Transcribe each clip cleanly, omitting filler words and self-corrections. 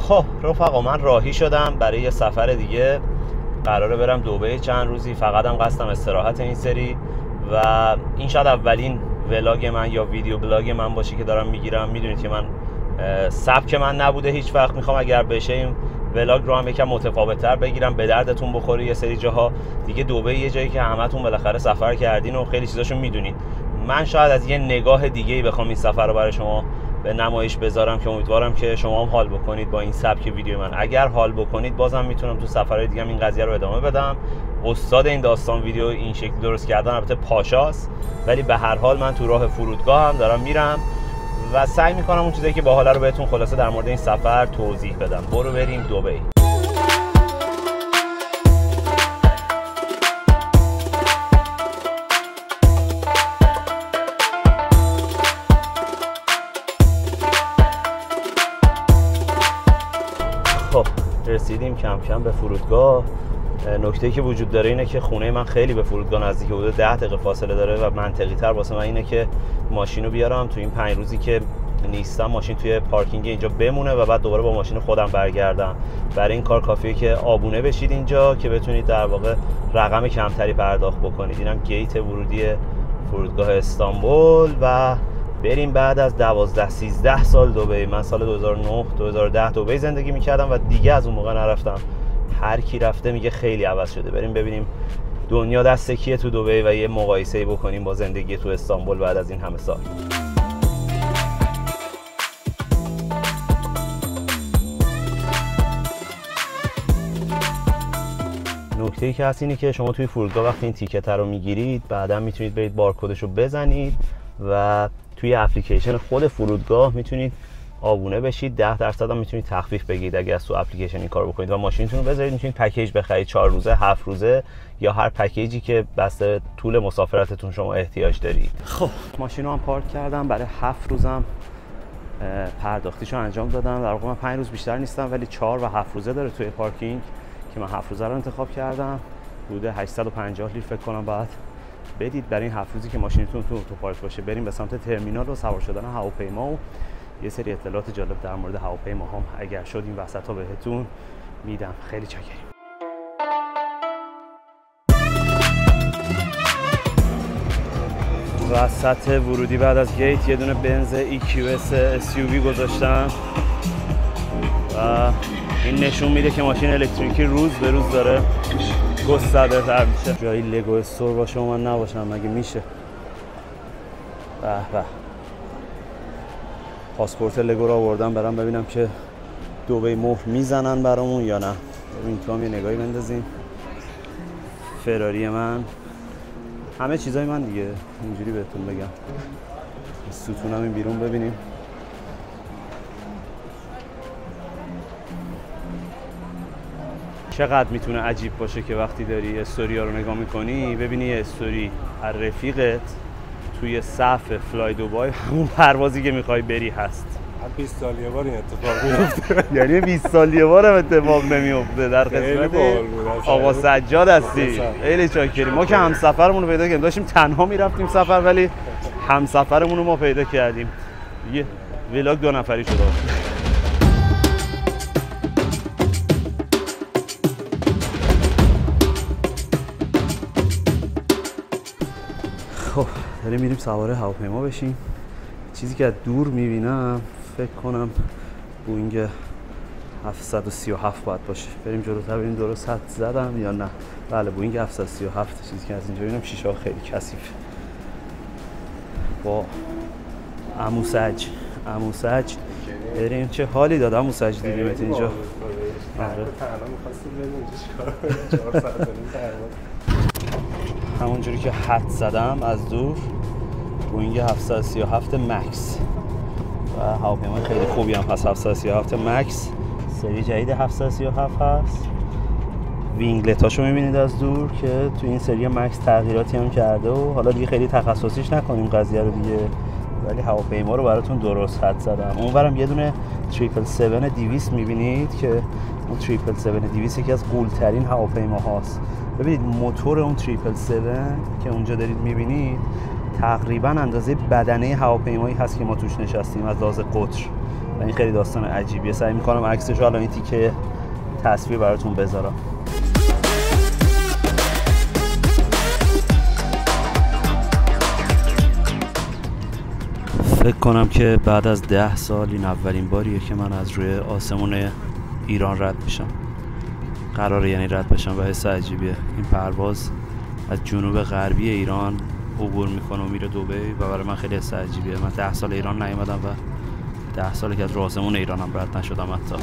خب رفقا، من راهی شدم برای یه سفر دیگه. قراره برم دبی چند روزی. فقط هم قصدم استراحت این سری و این شاید اولین ولاگ من یا ویدیو بلاگ من باشه که دارم میگیرم. میدونید که من سبک من نبوده هیچ وقت. میخوام اگر بشه این ولاگ رو هم یکم متفاوت‌تر بگیرم، به دردتون بخوره. یه سری جاها دیگه دبی یه جایی که همتون بالاخره سفر کردین و خیلی چیزاشو میدونید. من شاید از یه نگاه دیگه‌ای بخوام این سفر رو برای شما به نمایش بذارم که امیدوارم که شما هم حال بکنید با این سبک ویدیو من. اگر حال بکنید بازم میتونم تو سفرهای دیگه هم این قضیه رو ادامه بدم. استاد این داستان ویدیو این شکلی درست کردن البته پاشاست، ولی به هر حال من تو راه فرودگاه هم دارم میرم و سعی میکنم اون چیزایی که باحاله رو بهتون خلاصه در مورد این سفر توضیح بدم. برو بریم دبی. خب رسیدیم کم کم به فرودگاه. نکته‌ای که وجود داره اینه که خونه من خیلی به فرودگاه نزدیک، حدود 10 دقیقه فاصله داره و منطقی تر واسه من اینه که ماشین رو بیارم تو این 5 روزی که نیستم ماشین توی پارکینگ اینجا بمونه و بعد دوباره با ماشین خودم برگردم. برای این کار کافیه که آبونه بشید اینجا که بتونید در واقع رقم کمتری پرداخت بکنید. اینم گیت ورودی فرودگاه استانبول و بریم. بعد از 12-13 سال دبی، من سال 2009-2010 دبی زندگی میکردم و دیگه از اون موقع نرفتم. هر کی رفته میگه خیلی عوض شده. بریم ببینیم دنیا دست کیه تو دبی و یه مقایسه‌ای بکنیم با زندگی تو استانبول بعد از این همه سال. نکته‌ای که هست اینه که شما توی فرودگاه وقتی این تیکت رو میگیرید بعدا میتونید برید بارکدش رو بزنید و توی اپلیکیشن خود فرودگاه میتونید آبونه بشید. 10% هم میتونید تخفیف بگیرید اگه از تو اپلیکیشن این کار بکنید و ماشینتون رو بذارید. میتونید پکیج بخرید 4 روزه، 7 روزه یا هر پکیجی که بسته طول مسافرتتون شما احتیاج دارید. خب ماشین رو هم پارک کردم. برای 7 روزم پرداختیشو انجام دادم. در واقع من 5 روز بیشتر نیستم ولی 4 و 7 روزه داره توی پارکینگ که من 7 روزه رو انتخاب کردم. حدود 850 لیتر فکر کنم بعد بدید برای این 7 روزی که ماشینتون تو پارک باشه. بریم به سمت ترمینال و سوار شدن هواپیما و یه سری اطلاعات جالب در مورد هواپیما هم اگر شد این وسطا بهتون میدم. خیلی چاکریم. وسط ورودی بعد از گیت یه دونه بنز EQS SUV گذاشتم و این نشون میده که ماشین الکتریکی روز به روز داره گسترده تر میشه. جایی لگو استور باشه و من نباشم مگه میشه؟ به به. پاسپورت لگو رو آوردم برام ببینم که دبی مهر میزنن برامون یا نه. ببین تو هم یه نگاهی بندازیم. فراری من، همه چیزای من دیگه، اینجوری بهتون بگم. ستونم این بیرون ببینیم. چقدر میتونه عجیب باشه که وقتی داری استوری ها رو نگاه میکنی ببینی یه استوری از رفیقت توی صف فلای دبی همون پروازی که میخوای بری هست. 20 سال یه بار این اتفاق میفته. یعنی 20 سال یه بار هم اتفاق نمیفته. در قسمت آقا سجاد هستی. خیلی چاکریم. ما که همسفرمون رو پیدا کردیم. داشتیم تنها میرفتیم سفر ولی همسفرمون رو ما پیدا کردیم. یه ولاگ 2 نفری شده. خب داریم میریم سوار هواپیما بشیم. چیزی که از دور میبینم فکر کنم بوینگ 737 باید باشه. بریم جلوتر ببینیم درست حد زدم یا نه. بله بوینگ 737. چیزی که از اینجا ببینم شیشه ها خیلی کثیفه. با عموسج بریم. چه حالی داد عموسج دیدیمت اینجا. آره تنها می‌خواستیم بریم اینجا چیکار 4 ساعت بریم پرواز. همونجوری که حد زدم از دور بوینگ 737 مکس و هواپیمای خیلی خوبی هم هست. 737 مکس سری جدید 737 هست. وینگلتاشو میبینید از دور که تو این سری مکس تغییراتی هم کرده و حالا دیگه خیلی تخصصیش نکنیم قضیه رو دیگه، ولی هواپیما رو براتون درست حد زدم. اونورم یه دونه 777-200 میبینید که اون 777-200 یکی از غول‌ترین هواپیما هاست. ببینید موتور اون 777 که اونجا دارید میبینید تقریبا اندازه بدنه هواپیمایی هست که ما توش نشستیم از لحاظ قطر و این خیلی داستان عجیبیه. سعی میکنم عکسش رو الان این تیکه تصویر براتون بذارم. فکر کنم که بعد از 10 سال این اولین باریه که من از روی آسمون ایران رد میشم. قراره یعنی رد بشم و حس عجیبیه. این پرواز از جنوب غربی ایران عبور میکنه و میره دبی و برای من خیلی حس عجیبیه. من 10 سال ایران نیومدم و 10 ساله که از روی آسمون ایرانم رد نشدم حتی.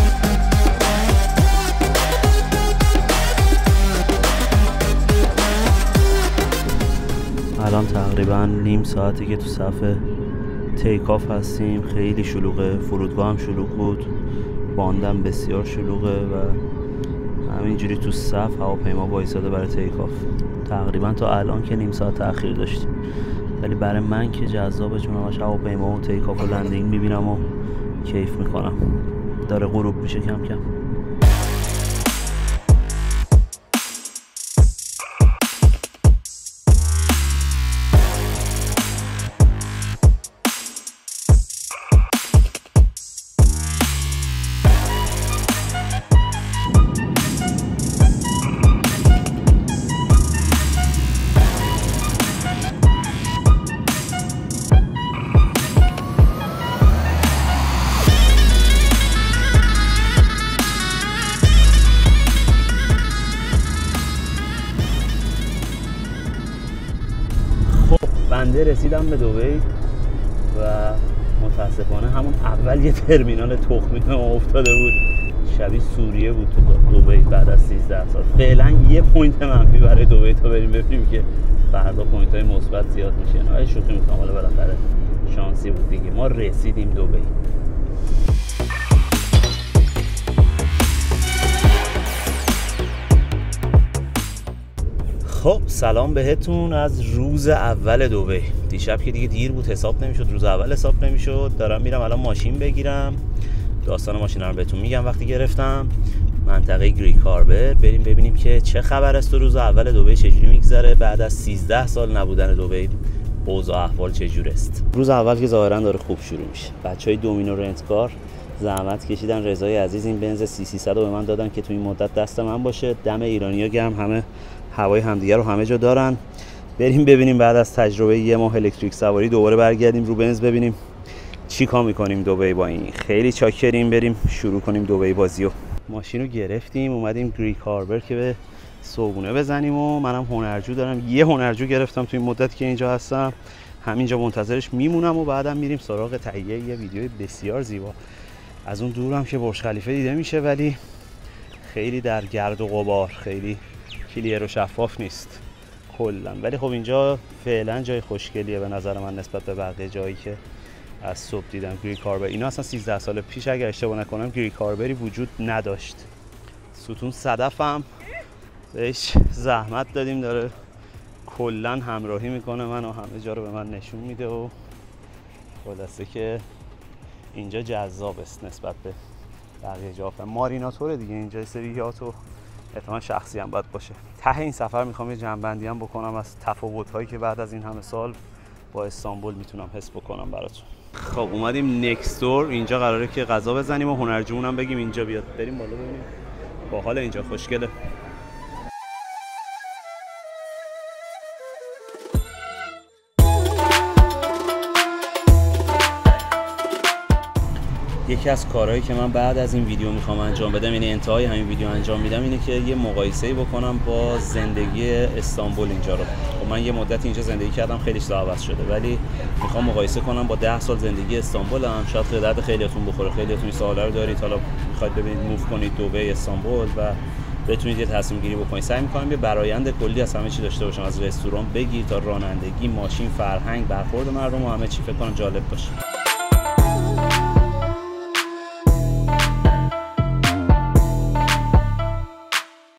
الان تقریبا نیم ساعتی که تو صف تیک آف هستیم. خیلی شلوغه، فرودگاه هم شلوغ بود، باندم بسیار شلوغه و همینجوری تو صف هواپیما وایساده برای تیک آف. تقریبا تا الان که نیم ساعت تأخیر داشتیم، ولی برای من که جذابه چون همش هواپیما و تیک آف و لندینگ میبینم و کیف میکنم. داره غروب میشه کم کم. بنده رسیدم به دبی و متاسفانه همون اول یه ترمینال تخمی ما افتاده بود. شبیه سوریه بود تو دبی بعد از 13 سال. فعلا یه پوینت منفی برای دبی تا بریم ببینیم که فردا پوینت های مثبت زیاد میشه. نه شوخی میکنم، حالا بالاخره شانسی بود دیگه. ما رسیدیم دبی. خب سلام بهتون از روز اول دبی. دیشب که دیگه دیر بود حساب نمیشد، روز اول حساب نمیشد. دارم میرم الان ماشین بگیرم. داستان ماشین رو بهتون میگم وقتی گرفتم. منطقه گریک هاربر بریم ببینیم که چه خبر است و روز اول دبی چجوری میگذره بعد از 13 سال نبودن دبی. اوضاع احوال چجوری است؟ روز اول که ظاهرا داره خوب شروع میشه. بچهای دومینو رنتکار زحمت کشیدن. رضای عزیز این بنز 3300 رو به من دادن که تو این مدت دست من باشه. دم ایرانی‌ها گرم، همه هوای همدیگه رو همه جا دارن. بریم ببینیم بعد از تجربه یه ماه الکتریک سواری دوباره برگردیم رو بنز ببینیم چی کار میکنیم دبی با این. خیلی چاکریم، بریم شروع کنیم دبی بازیو. ماشین رو گرفتیم اومدیم گریک هاربر که به صبحونه بزنیم و منم هنرجو دارم. یه هنرجو گرفتم تو این مدت که اینجا هستم، همینجا منتظرش میمونم و بعدم میریم سراغ تهیه یه ویدیوی بسیار زیبا. از اون دورم که برج خلیفه دیده میشه ولی خیلی در گرد و غبار، خیلی کلیر و شفاف نیست کلا. ولی خب اینجا فعلا جای خوشگلیه به نظر من نسبت به بقیه جایی که از صبح دیدم. گریک هاربر اینا اصلا 13 سال پیش اگر اشتباه نکنم گریک هاربری وجود نداشت. ستون صدفم بهش زحمت دادیم، داره کلا همراهی میکنه من و همه جا رو به من نشون میده و خلاصه که اینجا جذاب است نسبت به بقیه جا. ماریناتوره دیگه اینجا، سری یات و احتمال شخصی هم باید باشه. ته این سفر میخوام یه جنبندی هم بکنم از تفاوت‌هایی که بعد از این همه سال با استانبول میتونم حس بکنم براتون. خب اومدیم نکستور. اینجا قراره که غذا بزنیم و هنرجومون هم بگیم اینجا بیاد. بریم بالا ببینیم. باحال اینجا، خوشگله. یکی از کارهایی که من بعد از این ویدیو میخوام انجام بدم، یعنی انتهای همین ویدیو انجام میدم، اینه که یه مقایسه‌ای بکنم با زندگی استانبول اینجا رو. خب من یه مدت اینجا زندگی کردم، خیلی چیزا عوض شده، ولی میخوام مقایسه کنم با 10 سال زندگی استانبول هم. شاید به درد خیلیاتون بخوره. خیلیاتون این سوالا رو دارید، حالا میخواید ببینید موو کنید دبی استانبول و بتونید یه تصمیم گیری بکنید. سعی می‌کنم یه برآیند کلی از همه چی داشته باشم، از رستوران بگیر تا رانندگی، ماشین، فرهنگ، برخورد مردم و همه چی. فکر کنم جالب باشه.